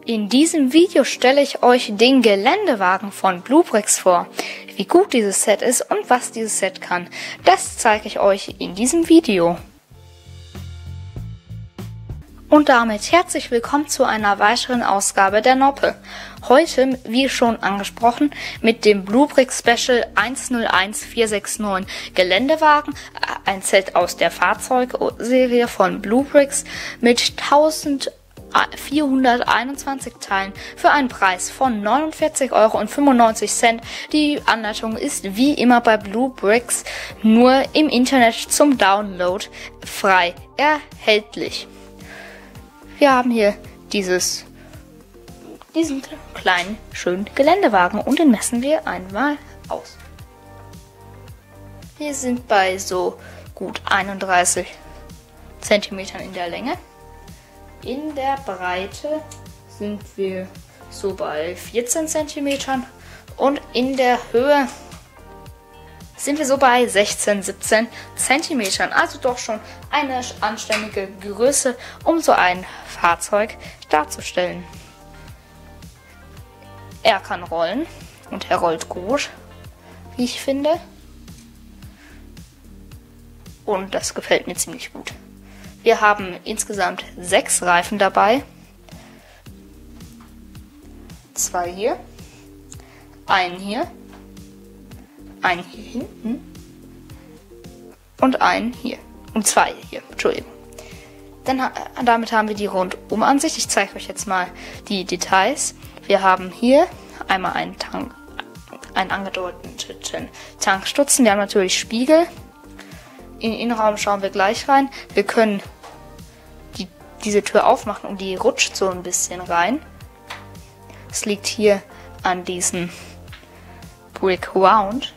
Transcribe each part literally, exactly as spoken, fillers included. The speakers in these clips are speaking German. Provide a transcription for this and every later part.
In diesem Video stelle ich euch den Geländewagen von Bluebricks vor. Wie gut dieses Set ist und was dieses Set kann, das zeige ich euch in diesem Video. Und damit herzlich willkommen zu einer weiteren Ausgabe der Noppe. Heute, wie schon angesprochen, mit dem Bluebricks Special eins null eins vier sechs neun Geländewagen, ein Set aus der Fahrzeugserie von Bluebricks mit eintausendvierhunderteinundzwanzig Teilen für einen Preis von neunundvierzig Euro fünfundneunzig. Die Anleitung ist wie immer bei Bluebricks nur im Internet zum Download frei erhältlich. Wir haben hier dieses, diesen kleinen, schönen Geländewagen und den messen wir einmal aus. Wir sind bei so gut einunddreißig Zentimetern in der Länge. In der Breite sind wir so bei vierzehn Zentimetern und in der Höhe sind wir so bei sechzehn, siebzehn Zentimetern. Also doch schon eine anständige Größe, um so ein Fahrzeug darzustellen. Er kann rollen und er rollt gut, wie ich finde. Und das gefällt mir ziemlich gut. Wir haben insgesamt sechs Reifen dabei. Zwei hier, einen hier, einen hier hinten und einen hier. Und zwei hier, Entschuldigung. Dann, damit haben wir die Rundumansicht. Ich zeige euch jetzt mal die Details. Wir haben hier einmal einen Tank, einen angedeuteten Tankstutzen. Wir haben natürlich Spiegel. In den Innenraum schauen wir gleich rein. Wir können die, diese Tür aufmachen und die rutscht so ein bisschen rein. Es liegt hier an diesem Brick Round.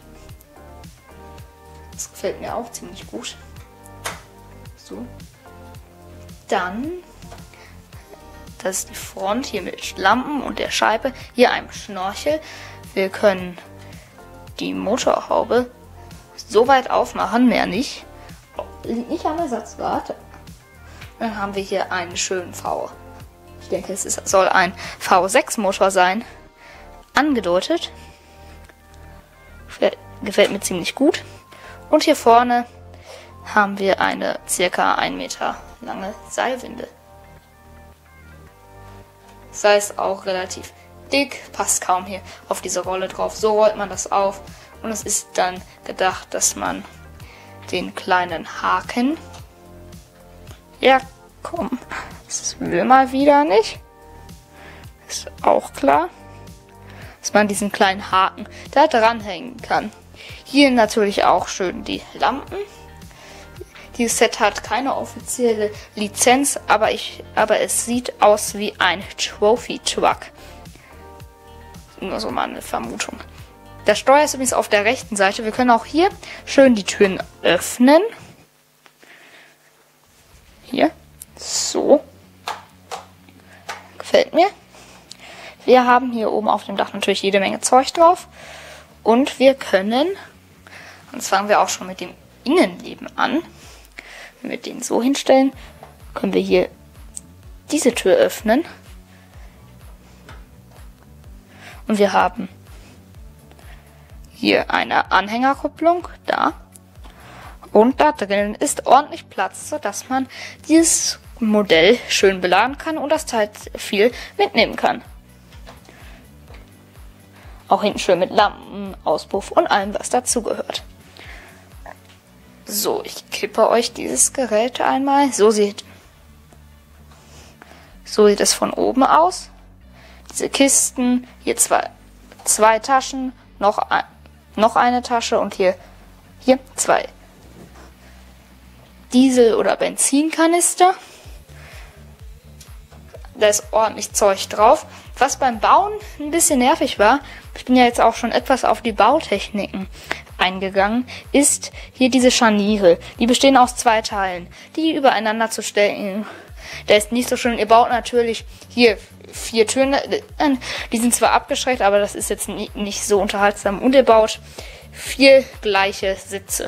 Das gefällt mir auch ziemlich gut. So. Dann, das ist die Front hier mit Lampen und der Scheibe. Hier einem Schnorchel. Wir können die Motorhaube so weit aufmachen, mehr nicht. Nicht am Ersatzrad. Dann haben wir hier einen schönen V. Ich denke, es ist, soll ein V sechs Motor sein. Angedeutet. Gefällt mir ziemlich gut. Und hier vorne haben wir eine circa ein Meter lange Seilwinde. Sei es auch relativ dick, passt kaum hier auf diese Rolle drauf. So rollt man das auf und es ist dann gedacht, dass man den kleinen Haken, ja komm, das will mal wieder nicht, ist auch klar, dass man diesen kleinen Haken da dranhängen kann. Hier natürlich auch schön die Lampen. Dieses Set hat keine offizielle Lizenz, aber, ich, aber es sieht aus wie ein Trophy Truck. Nur so mal eine Vermutung. Das Steuer ist übrigens auf der rechten Seite. Wir können auch hier schön die Türen öffnen. Hier. So. Gefällt mir. Wir haben hier oben auf dem Dach natürlich jede Menge Zeug drauf. Und wir können, jetzt fangen wir auch schon mit dem Innenleben an. Wenn wir den so hinstellen, können wir hier diese Tür öffnen. Und wir haben hier eine Anhängerkupplung, da. Und da drin ist ordentlich Platz, sodass man dieses Modell schön beladen kann und das Teil viel mitnehmen kann. Auch hinten schön mit Lampen, Auspuff und allem, was dazugehört. So, ich kippe euch dieses Gerät einmal. So sieht, so sieht es von oben aus. Diese Kisten, hier zwei, zwei Taschen, noch, ein, noch eine Tasche und hier, hier zwei Diesel- oder Benzinkanister. Da ist ordentlich Zeug drauf. Was beim Bauen ein bisschen nervig war, ich bin ja jetzt auch schon etwas auf die Bautechniken eingegangen, ist hier diese Scharniere. Die bestehen aus zwei Teilen, die übereinander zu stellen. Der ist nicht so schön. Ihr baut natürlich hier vier Türen. Die sind zwar abgeschrägt, aber das ist jetzt nicht so unterhaltsam. Und ihr baut vier gleiche Sitze.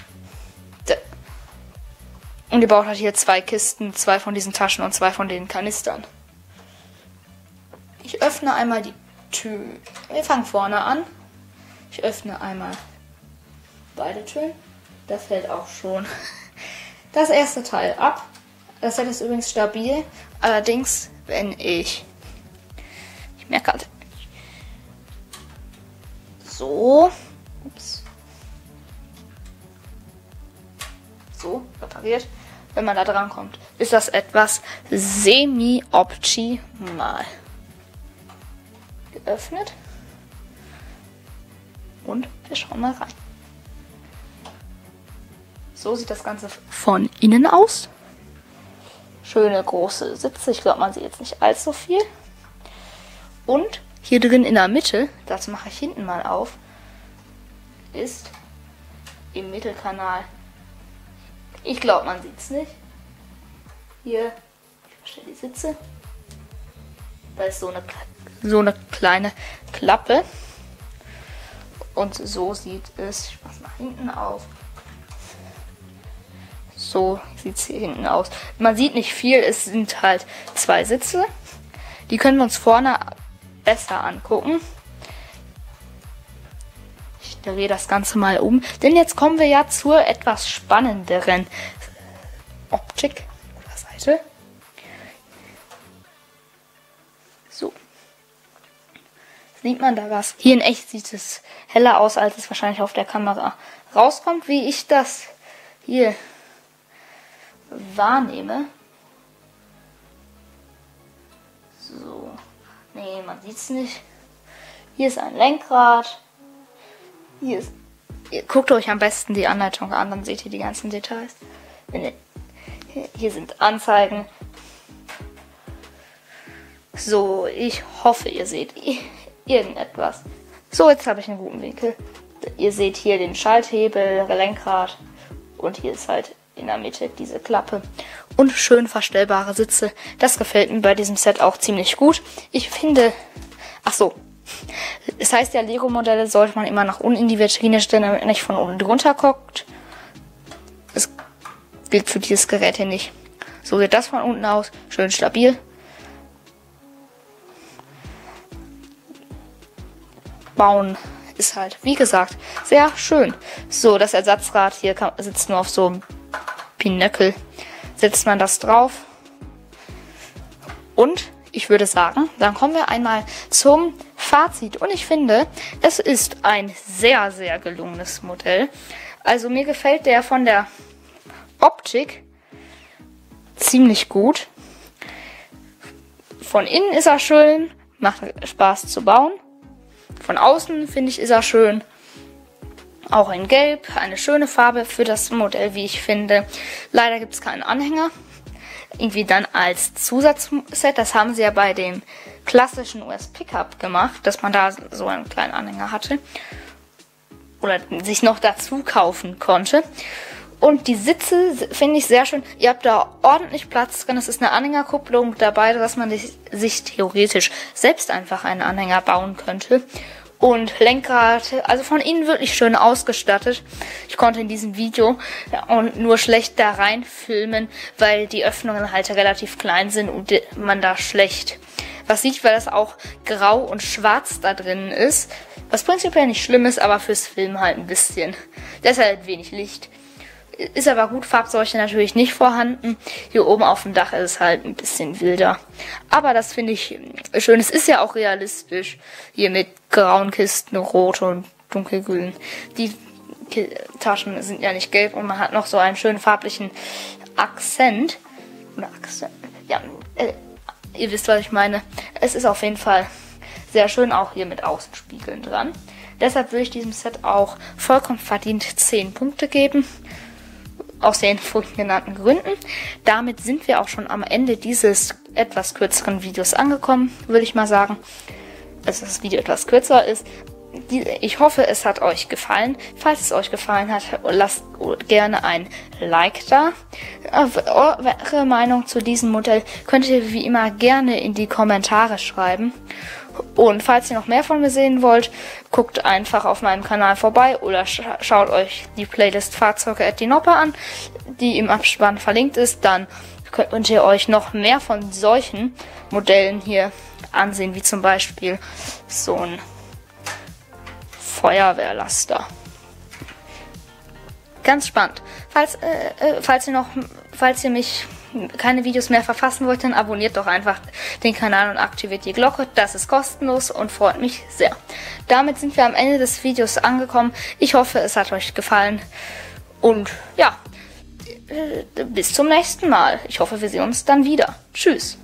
Und ihr baut halt hier zwei Kisten, zwei von diesen Taschen und zwei von den Kanistern. Ich öffne einmal die Tür. Wir fangen vorne an. Ich öffne einmal beide Türen. Da fällt auch schon das erste Teil ab. Das Set ist übrigens stabil. Allerdings, wenn ich... Ich merke gerade... So. Ups. So, repariert. Wenn man da dran kommt, ist das etwas semi-optimal. Geöffnet. Und wir schauen mal rein. So sieht das Ganze von innen aus. Schöne große Sitze. Ich glaube, man sieht jetzt nicht allzu viel. Und hier drin in der Mitte, das mache ich hinten mal auf, ist im Mittelkanal. Ich glaube, man sieht es nicht. Hier, ich verstelle die Sitze. Da ist so eine, so eine kleine Klappe. Und so sieht es, ich mache es nach hinten auf. So sieht es hier hinten aus. Man sieht nicht viel, es sind halt zwei Sitze. Die können wir uns vorne besser angucken. Ich drehe das Ganze mal um. Denn jetzt kommen wir ja zur etwas spannenderen Optik oder Seite. So. Sieht man da was? Hier in echt sieht es heller aus, als es wahrscheinlich auf der Kamera rauskommt, wie ich das hier wahrnehme. So. Nee, man sieht es nicht. Hier ist ein Lenkrad. Hier ist. Ihr guckt euch am besten die Anleitung an, dann seht ihr die ganzen Details. Hier sind Anzeigen. So, ich hoffe, ihr seht irgendetwas. So, jetzt habe ich einen guten Winkel. Ihr seht hier den Schalthebel, Lenkrad und hier ist halt in der Mitte diese Klappe. Und schön verstellbare Sitze. Das gefällt mir bei diesem Set auch ziemlich gut. Ich finde... Ach so. Es heißt ja, Lego-Modelle sollte man immer nach unten in die Vitrine stellen, damit man nicht von unten drunter guckt. Das gilt für dieses Gerät hier nicht. So sieht das von unten aus. Schön stabil. Bauen ist halt, wie gesagt, sehr schön. So, das Ersatzrad hier kann, sitzt nur auf so einem Pinöckel. Setzt man das drauf. Und ich würde sagen, dann kommen wir einmal zum Fazit. Und ich finde, es ist ein sehr, sehr gelungenes Modell. Also mir gefällt der von der Optik ziemlich gut. Von innen ist er schön, macht Spaß zu bauen. Von außen, finde ich, ist er schön. Auch in Gelb, eine schöne Farbe für das Modell, wie ich finde. Leider gibt es keinen Anhänger. Irgendwie dann als Zusatzset, das haben sie ja bei dem klassischen U S-Pickup gemacht, dass man da so einen kleinen Anhänger hatte. Oder sich noch dazu kaufen konnte. Und die Sitze finde ich sehr schön. Ihr habt da ordentlich Platz drin. Es ist eine Anhängerkupplung dabei, dass man sich theoretisch selbst einfach einen Anhänger bauen könnte. Und Lenkrad, also von innen wirklich schön ausgestattet. Ich konnte in diesem Video nur schlecht da rein filmen, weil die Öffnungen halt relativ klein sind und man da schlecht was sieht, weil das auch grau und schwarz da drin ist. Was prinzipiell nicht schlimm ist, aber fürs Filmen halt ein bisschen. Da ist halt wenig Licht. Ist aber gut, Farbseuche natürlich nicht vorhanden. Hier oben auf dem Dach ist es halt ein bisschen wilder. Aber das finde ich schön. Es ist ja auch realistisch. Hier mit grauen Kisten, rot und dunkelgrün. Die Taschen sind ja nicht gelb und man hat noch so einen schönen farblichen Akzent. Oder Akzent. Ja, äh, ihr wisst, was ich meine. Es ist auf jeden Fall sehr schön, auch hier mit Außenspiegeln dran. Deshalb würde ich diesem Set auch vollkommen verdient zehn Punkte geben. Aus den vorhin genannten Gründen. Damit sind wir auch schon am Ende dieses etwas kürzeren Videos angekommen, würde ich mal sagen. Also das Video etwas kürzer ist. Ich hoffe, es hat euch gefallen. Falls es euch gefallen hat, lasst gerne ein Like da. Eure Meinung zu diesem Modell könnt ihr wie immer gerne in die Kommentare schreiben. Und falls ihr noch mehr von mir sehen wollt, guckt einfach auf meinem Kanal vorbei oder scha schaut euch die Playlist Fahrzeuge at Dinoppe an, die im Abspann verlinkt ist. Dann könnt ihr euch noch mehr von solchen Modellen hier ansehen, wie zum Beispiel so ein Feuerwehrlaster. Ganz spannend. Falls, äh, äh, falls ihr noch, falls ihr mich keine Videos mehr verfassen wollt, dann abonniert doch einfach den Kanal und aktiviert die Glocke. Das ist kostenlos und freut mich sehr. Damit sind wir am Ende des Videos angekommen. Ich hoffe, es hat euch gefallen. Und ja, äh, bis zum nächsten Mal. Ich hoffe, wir sehen uns dann wieder. Tschüss.